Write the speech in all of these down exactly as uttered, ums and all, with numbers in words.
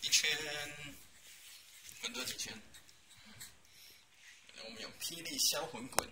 一圈，滚多几圈。我们有霹雳销魂滚。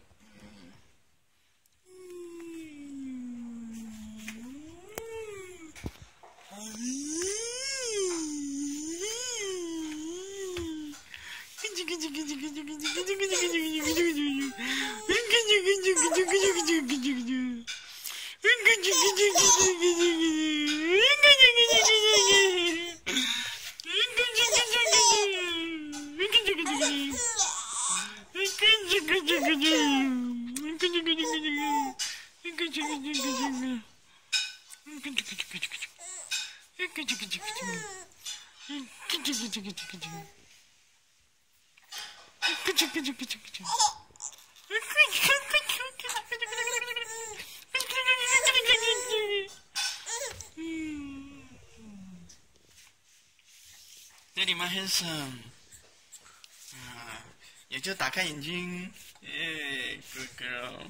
Daddy my handsome， 啊，也就打开眼睛，耶 ，good girl，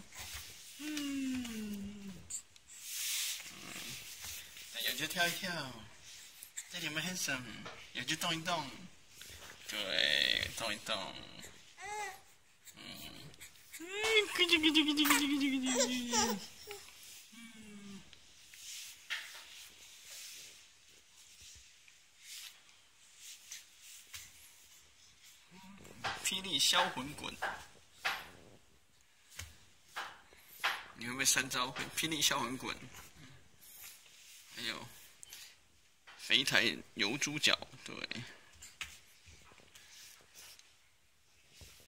嗯，嗯，也就跳一跳 ，Daddy my handsome， 也就动一动，对，动一动，嗯，嗯，咯叽咯叽咯叽咯叽咯叽咯叽。 霹雳销魂滚，你会不会三招？霹雳销魂滚，还有肥台油猪脚，对。